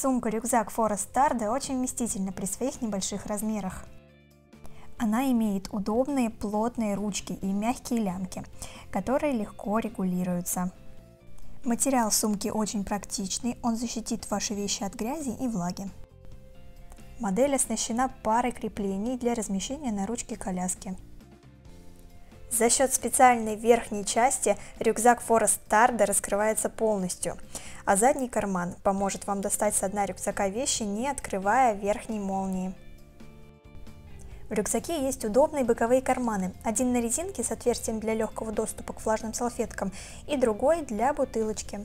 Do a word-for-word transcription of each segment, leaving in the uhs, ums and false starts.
Сумка-рюкзак Forest Tarde очень вместительна при своих небольших размерах. Она имеет удобные плотные ручки и мягкие лямки, которые легко регулируются. Материал сумки очень практичный, он защитит ваши вещи от грязи и влаги. Модель оснащена парой креплений для размещения на ручке коляски. За счет специальной верхней части рюкзак Forest Tarde раскрывается полностью, а задний карман поможет вам достать с дна рюкзака вещи, не открывая верхней молнии. В рюкзаке есть удобные боковые карманы, один на резинке с отверстием для легкого доступа к влажным салфеткам и другой для бутылочки.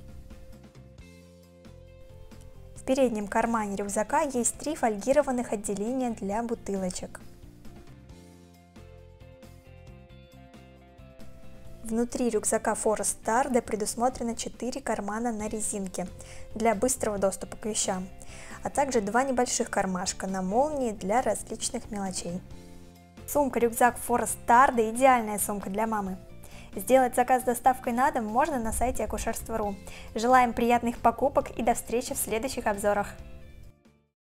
В переднем кармане рюкзака есть три фольгированных отделения для бутылочек. Внутри рюкзака Forest Tarde предусмотрено четыре кармана на резинке для быстрого доступа к вещам, а также два небольших кармашка на молнии для различных мелочей. Сумка-рюкзак Forest Tarde – идеальная сумка для мамы. Сделать заказ с доставкой на дом можно на сайте акушерство точка ру. Желаем приятных покупок и до встречи в следующих обзорах!